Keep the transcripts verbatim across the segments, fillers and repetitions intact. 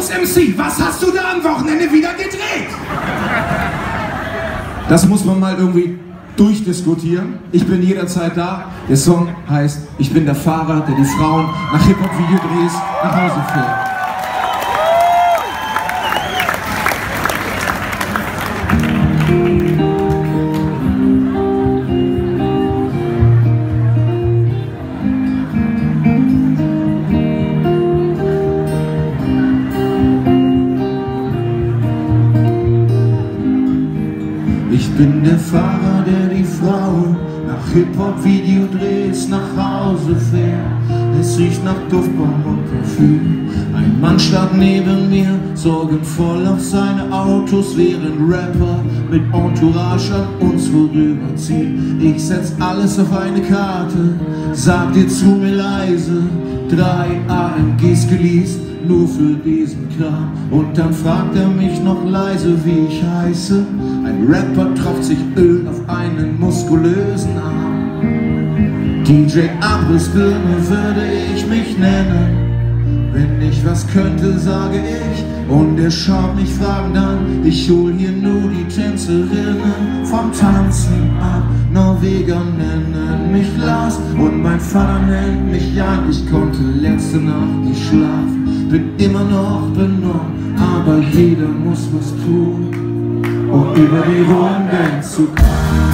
Jungs-M C, was hast du da am Wochenende wieder gedreht? Das muss man mal irgendwie durchdiskutieren. Ich bin jederzeit da. Der Song heißt Ich bin der Fahrer, der die Frauen nach Hip-Hop-Videodrehs nach Hause fährt. Ich bin der Fahrer, der die Frauen nach Hip-Hop-Videodrehs nach Hause fährt. Es riecht nach Duftbaum und Parfüm. Ein Mann starb neben mir, sorgenvoll auf seine Autos, während Rapper mit Entourage an uns vorüberziehen. Ich setz alles auf eine Karte, sag dir zu mir leise, drei A M Gs geleast, nur für diesen Kram. Und dann fragt er mich noch leise, wie ich heiße. Ein Rapper tropft sich Öl auf einen muskulösen Arm. D J Abrissbirne würde ich mich nennen. Wenn ich was könnte, sage ich. Und er schaut mich fragend an. Ich hol hier nur die Tänzerinnen vom Tanzen ab. Norweger nennen mich Lars und mein Vater nennt mich Jan. Ich konnte letzte Nacht nicht schlafen, bin immer noch benommen, aber jeder muss was tun, um über die Runden zu kommen.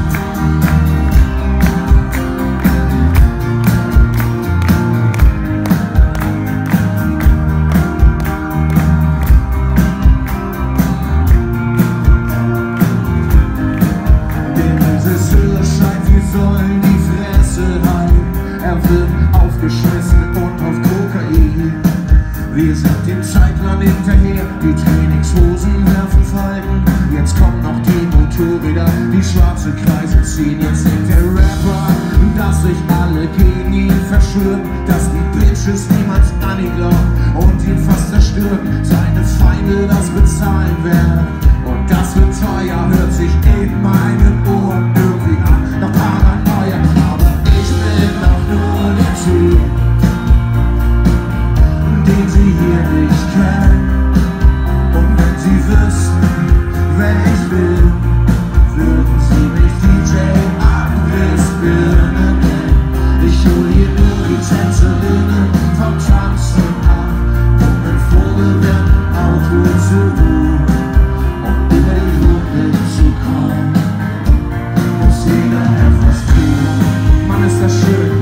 Aufgeschmissen und auf Kokain. Wir sind dem Zeitplan hinterher, die Trainingshosen werfen Falten. Jetzt kommen noch die Motorräder, die schwarze Kreise ziehen. Jetzt denkt der Rapper, dass sich alle gegen ihn verschwören, dass die Bitches niemals an ihn glauben und ihn fast zerstören. Seine Feinde das bezahlen werden und das wird teuer, hört sich in meinen Ohren irgendwie an nach Paranoia. Aber ich bin doch nur der Typ, den sie hier nicht kennen. Und wenn sie wüssten, wer ich bin, würden sie mich D J Abrissbirne nennen. Ich hol hier nur die Tänzerinnen vom Tanzen ab, um im vorgewärmten Auto zu ruhen. Um über die Runde zu kommen, muss jeder etwas tun. Mann, ist das schön.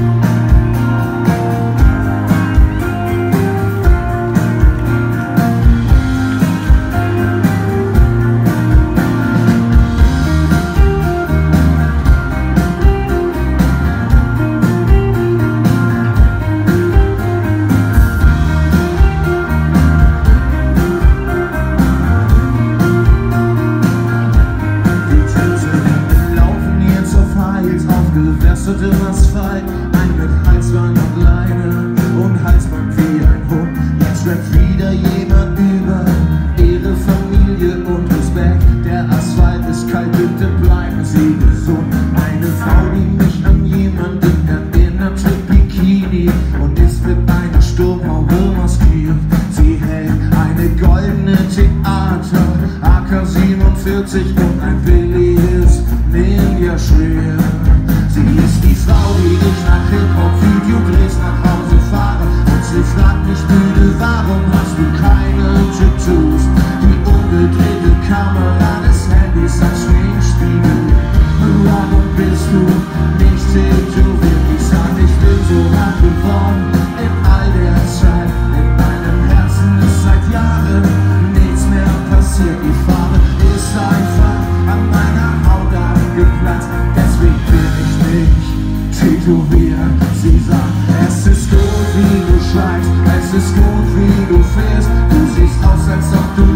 Im Asphalt, ein mit Halsband und Leine und Halsband wie ein Hund. Jetzt rappt wieder jemand über ihre Familie und Respekt. Der Asphalt ist kalt, bitte bleiben Sie gesund. Eine Frau, die mich an jemanden erinnert, trägt Bikini und ist mit einer Sturmhaube maskiert. Sie hält eine goldene Theater A K siebenundvierzig und ein billiges Ninja-Schwert. Sie ist die Frau, die ich nach Hip-Hop-Videodrehs nach Hause fahre. Und sie fragt mich müde, warum hast du keine Tattoos? Die umgedrehte Kamera des Handys als Schminkspiegel. Warum bist du nicht tätowiert? Ich sag, ich bin so hart geworden in all der Zeit. In meinem Herzen ist seit Jahren nichts mehr passiert. Die Farbe ist einfach an meiner Haut angeplatzt. Deswegen bin ich nicht tätowiert. Sie sagt, es ist gut, wie du schreibst, es ist gut, wie du fährst. Du siehst aus, als ob du